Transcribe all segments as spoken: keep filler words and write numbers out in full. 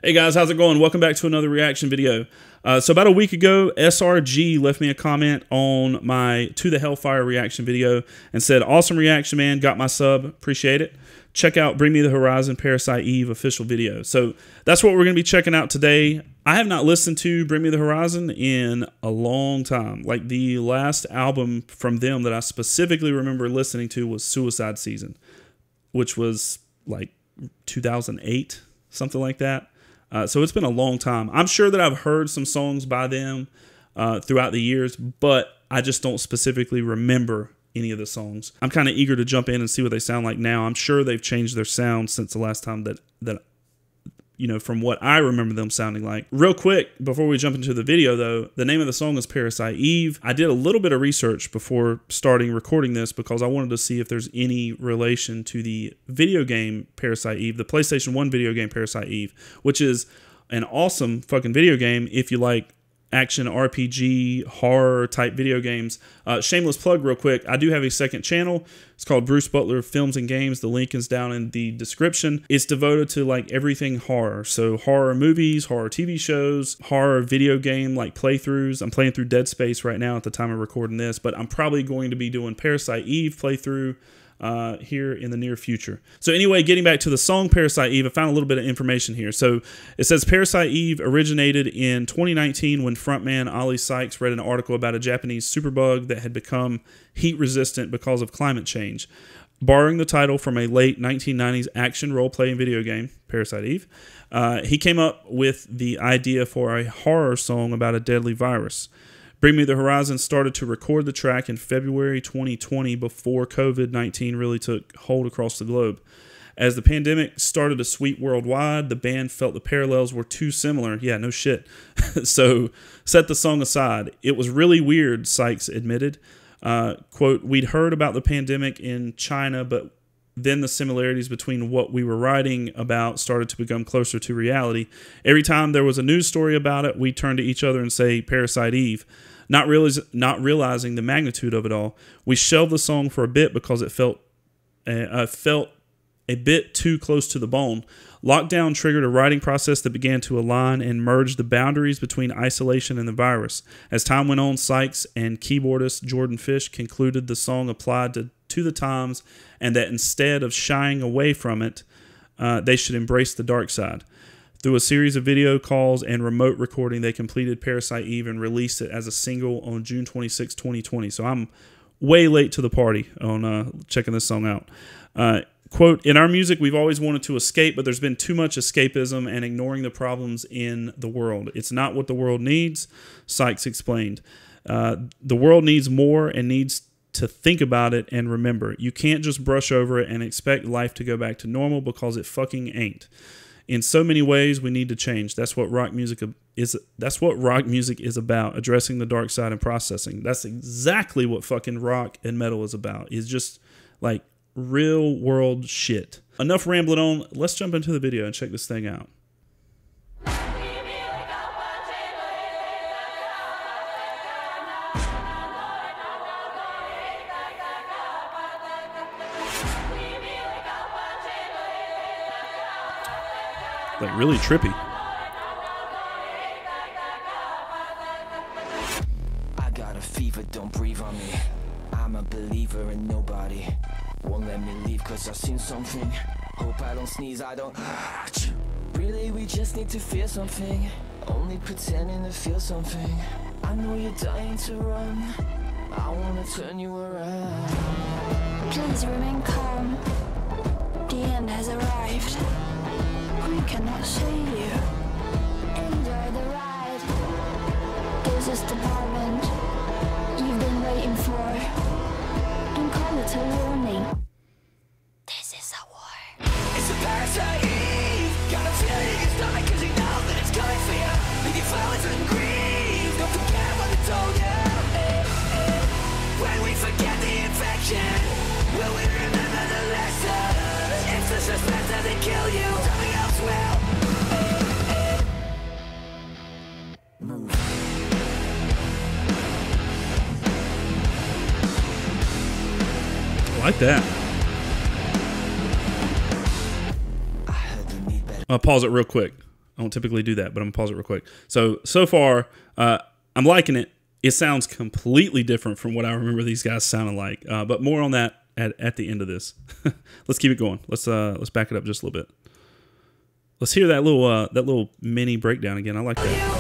Hey guys, how's it going? Welcome back to another reaction video. Uh, so about a week ago, S R G left me a comment on my To the Hellfire reaction video and said, awesome reaction, man. Got my sub. Appreciate it. Check out Bring Me the Horizon Parasite Eve official video. So that's what we're going to be checking out today. I have not listened to Bring Me the Horizon in a long time. Like the last album from them that I specifically remember listening to was Suicide Season, which was like two thousand eight, something like that. Uh, so it's been a long time. I'm sure that I've heard some songs by them uh, throughout the years, but I just don't specifically remember any of the songs. I'm kind of eager to jump in and see what they sound like now. I'm sure they've changed their sound since the last time that, that you know, from what I remember them sounding like. Real quick, before we jump into the video though, the name of the song is Parasite Eve. I did a little bit of research before starting recording this because I wanted to see if there's any relation to the video game Parasite Eve, the PlayStation one video game Parasite Eve, which is an awesome fucking video game if you like action R P G horror type video games. Uh, shameless plug real quick, I do have a second channel. It's called Bruce Butler Films and Games. The link is down in the description. It's devoted to like everything horror. So horror movies, horror T V shows, horror video game like playthroughs. I'm playing through Dead Space right now at the time of recording this, but I'm probably going to be doing Parasite Eve playthrough uh here in the near future. So anyway, getting back to the song Parasite Eve, I found a little bit of information here. So it says Parasite Eve originated in twenty nineteen when frontman Ollie Sykes read an article about a Japanese superbug that had become heat resistant because of climate change. Borrowing the title from a late nineteen nineties action role-playing video game, Parasite Eve, uh, he came up with the idea for a horror song about a deadly virus. Bring Me the Horizon started to record the track in February twenty twenty before COVID nineteen really took hold across the globe. As the pandemic started to sweep worldwide, the band felt the parallels were too similar. Yeah, no shit. So set the song aside. It was really weird, Sykes admitted. Uh, quote, we'd heard about the pandemic in China, but then the similarities between what we were writing about started to become closer to reality. Every time there was a news story about it, we turned to each other and say, Parasite Eve. Not, realize, not realizing the magnitude of it all. We shelved the song for a bit because it felt, uh, felt a bit too close to the bone. Lockdown triggered a writing process that began to align and merge the boundaries between isolation and the virus. As time went on, Sykes and keyboardist Jordan Fish concluded the song applied to, to the times and that instead of shying away from it, uh, they should embrace the dark side. Through a series of video calls and remote recording, they completed Parasite Eve and released it as a single on June twenty-sixth, twenty twenty. So I'm way late to the party on uh, checking this song out. Uh, quote, in our music, we've always wanted to escape, but there's been too much escapism and ignoring the problems in the world. It's not what the world needs, Sykes explained. Uh, the world needs more and needs to think about it and remember. You can't just brush over it and expect life to go back to normal because it fucking ain't. In so many ways, we need to change. That's what rock music is. That's what rock music is about, addressing the dark side and processing. That's exactly what fucking rock and metal is about. It's just like real world shit. Enough rambling on. Let's jump into the video and check this thing out. Like really trippy. I got a fever, don't breathe on me. I'm a believer in nobody won't let me leave cause I've seen something. Hope I don't sneeze, I don't. Really, we just need to feel something. Only pretending to feel something. I know you're dying to run. I wanna turn you around. Please remain calm. The end has arrived. We cannot save you. Enjoy the ride. This is the moment you've been waiting for. Don't call it a warning. This is a war. It's a Parasite Eve. Got a feeling in your stomach cause you know that it's coming for you. Leave your flowers and grieve. Don't forget what they told you. When we forget the infection, will we remember the lesson? If the suspense doesn't kill you, something else will. Move. I like that. I'll pause it real quick. I don't typically do that, but I'm gonna pause it real quick. So so far, uh, I'm liking it. It sounds completely different from what I remember these guys sounding like. Uh, but more on that at, at the end of this. Let's keep it going. Let's uh, let's back it up just a little bit. Let's hear that little uh, that little mini breakdown again. I like that.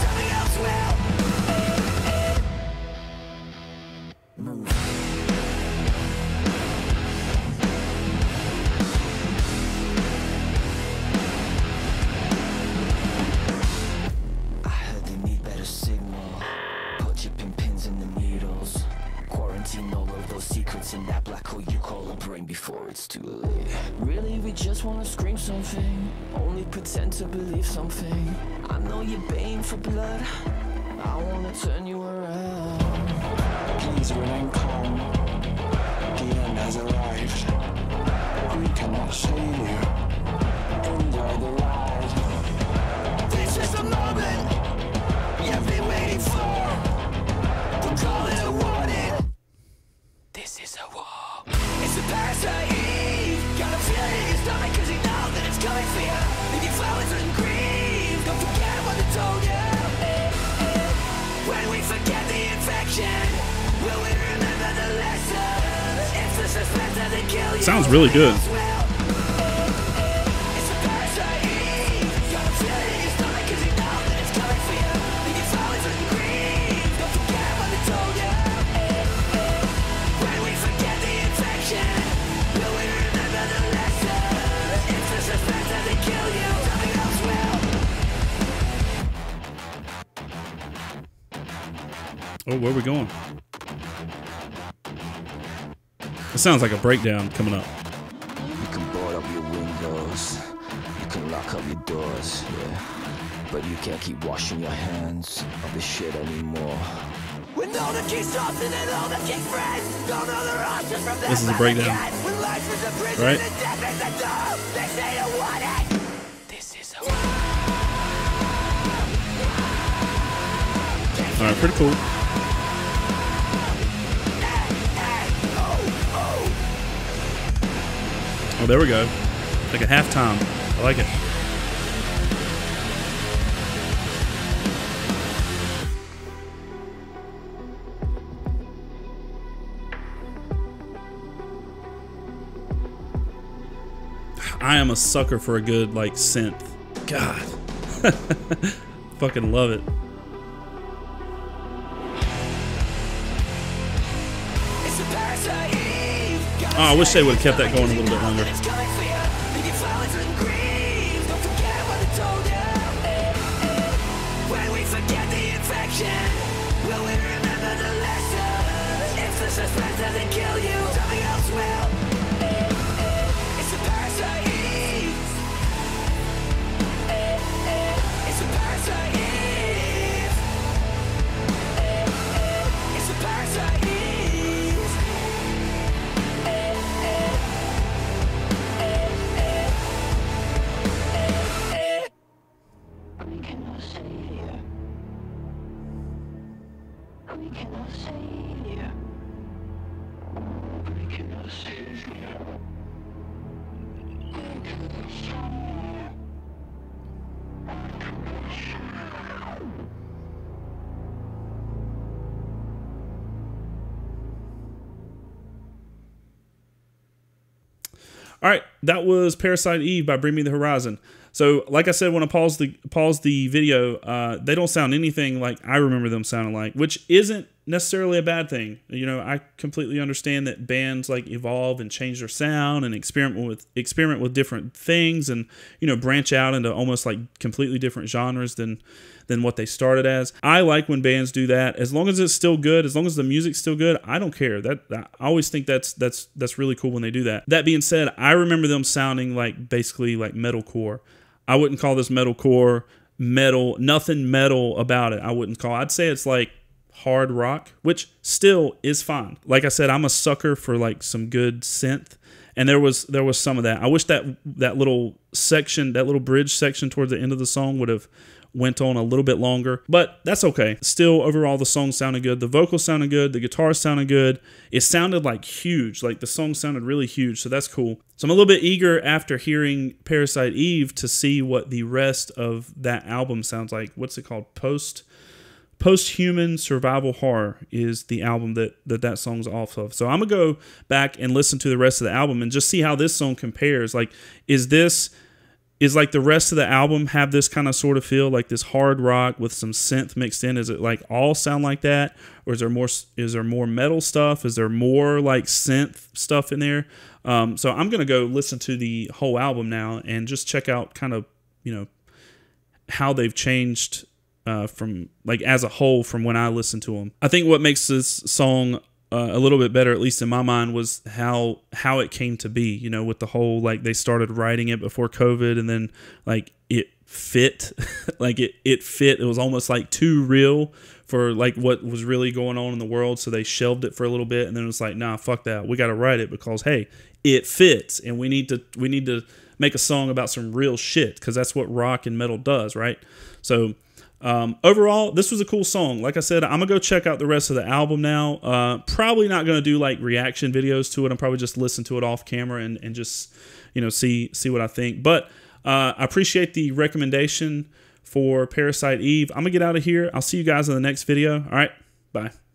In that black hole you call a brain before it's too late. Really, we just wanna scream something, only pretend to believe something. I know you're baying for blood, I wanna turn you around. Please remain calm, the end has arrived. We cannot save you, enjoy the ride. This is the moment you've been waiting for. We'll call it a warning. This is a war. It's a parasite. Gotta feel it in your stomach cause you know that it's coming for you. If you flowers and grieve, don't forget what they told you. When we forget the infection, will we remember the lesson? It's the suspense that they kill you. Sounds really good. It's a parasite. Gotta feel it in your stomach cause you know that it's coming for you. If you flowers and grieve, don't forget what they told you. When we forget the infection, will we remember the lesson? It's the suspense that they kill you, nothing else will. Oh, where are we going? It sounds like a breakdown coming up. You can board up your windows, you can lock up your doors, yeah. But you can't keep washing your hands of this shit anymore. When all the king's Johnson and all the king's friends don't know the rosters from that. This is a breakdown. When life is a prison Right? and death is a dog, they say you want it. This is a Alright, pretty cool. Oh, there we go. Like a halftime. I like it. I am a sucker for a good, like, synth. God. Fucking love it. Oh, I wish they would have kept that going a little bit longer. When we forget the infection, will we remember the lesson? It's the suspense that they kill you, nothing else will. It's a parasite. It's a parasite. It's a parasite. We cannot save you. We cannot save you. We cannot save you. We cannot save you. All right, that was Parasite Eve by Bring Me the Horizon. So, like I said, when I paused the paused the video, uh, they don't sound anything like I remember them sounding like, which isn't necessarily a bad thing. You know, I completely understand that bands like evolve and change their sound and experiment with experiment with different things, and you know, branch out into almost like completely different genres than than what they started as. I like when bands do that. As long as it's still good, as long as the music's still good, I don't care. That I always think that's that's that's really cool when they do that. That being said, I remember them sounding like basically like metalcore. I wouldn't call this metalcore, metal, nothing metal about it. I wouldn't call. I'd say it's like hard rock, which still is fine. Like I said, I'm a sucker for like some good synth. And there was there was some of that. I wish that that little section, that little bridge section towards the end of the song would have went on a little bit longer, but that's okay. Still, overall, the song sounded good. The vocals sounded good. The guitar sounded good. It sounded like huge. Like the song sounded really huge, so that's cool. So I'm a little bit eager after hearing Parasite Eve to see what the rest of that album sounds like. What's it called? Post Post-Human Survival Horror is the album that, that that song's off of. So I'm going to go back and listen to the rest of the album and just see how this song compares. Like, is this... Is like the rest of the album have this kind of sort of feel, like this hard rock with some synth mixed in? Is it like all sound like that, or is there more? Is there more metal stuff? Is there more like synth stuff in there? Um, so I'm gonna go listen to the whole album now and just check out kind of, you know, how they've changed uh, from like as a whole from when I listened to them. I think what makes this song Uh, a little bit better, at least in my mind, was how how it came to be, you know, with the whole, like, they started writing it before COVID, and then, like, it fit, like, it, it fit, it was almost, like, too real for, like, what was really going on in the world, so they shelved it for a little bit, and then it was like, nah, fuck that, we gotta write it, because, hey, it fits, and we need to, we need to make a song about some real shit, because that's what rock and metal does, right? So, Um, overall, this was a cool song. Like I said, I'm gonna go check out the rest of the album now. Uh, probably not gonna do like reaction videos to it. I'm probably just listen to it off camera and, and just, you know, see see what I think. But uh, I appreciate the recommendation for Parasite Eve. I'm gonna get out of here. I'll see you guys in the next video. All right, bye.